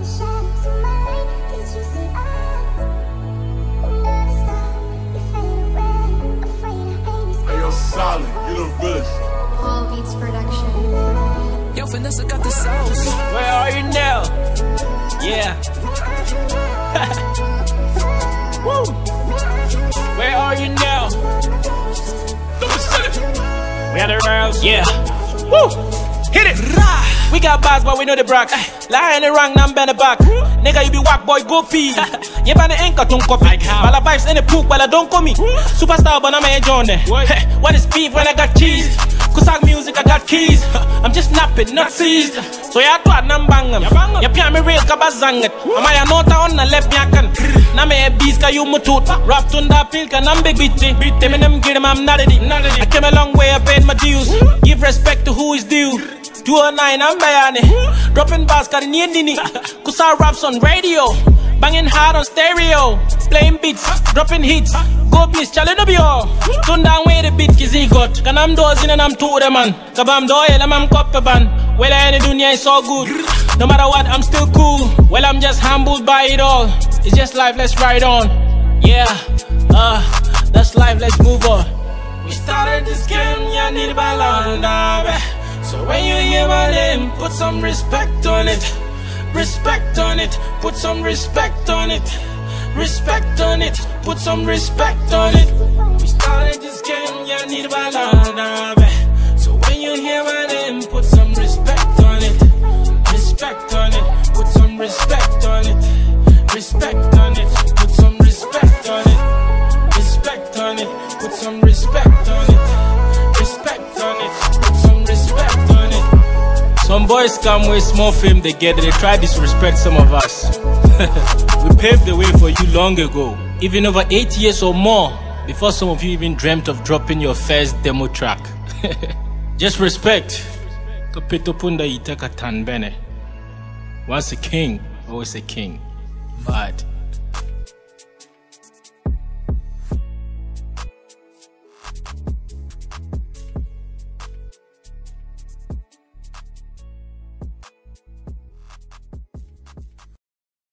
Solid, you the realest. All Beats Production. Yo, Vanessa got the sauce. Where are you now? Yeah. Woo. Where are you now? We are the rounds. Yeah. Woo. Hit it. We got bars, but we know the brack. Lie in the wrong, I'm bend the back. Nigga, you be whack, boy, go pee. You ban the anchor, don't copy. While I vibes in the poop, while I don't call me. Superstar, but I'm a John there. What is beef when I got cheese? Kusaug music, I got keys. I'm just napping, not seized. So ya to a nambangam. Ya pia me real kabazangat. Ama ya nota on na left yakan. Na me e bees ka you mutut. Rap tunda pil ka nam big bitty. Them and them get him, I'm not a I came a long way, I paid my dues. Give respect to who is due. 209, I'm bayani. Dropping bars, got in Nini. Kusaug raps on radio. Banging hard on stereo. Playing beats, dropping hits. Go please, challenge no be all. Turn down where the beat kizi got. Can I'm dozing and I'm to the man. Kabam doyle, I'm copper ban. Well, I ain't dunya is so good. No matter what, I'm still cool. Well, I'm just humbled by it all. It's just life, let's ride on. Yeah, that's life, let's move on. We started this game, yeah, need by long. So when you hear my name, put some respect on it. Respect on it, put some respect on it. Respect on it, put some respect on it. We started this game, yeah, need by long. So when you hear my name, put some respect on it. Respect on it, put some respect on it. Respect on it, put some respect on it. Respect on it, put some respect on it. Respect on it, put some respect on it. Some boys come with small fame they get, they try disrespect some of us. We paved the way for you long ago, even over 8 years or more, before some of you even dreamt of dropping your first demo track. Just respect. Once a king, always a king. Bad.